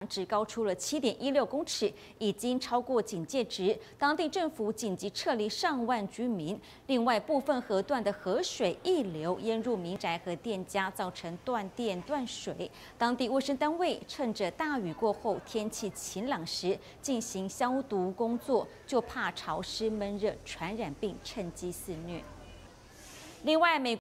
值高出了7.16公尺，已经超过警戒值。当地政府紧急撤离上万居民。另外，部分河段的河水溢流淹入民宅和店家，造成断电断水。当地卫生单位趁着大雨过后天气晴朗时进行消毒工作，就怕潮湿闷热传染病趁机肆虐。另外，美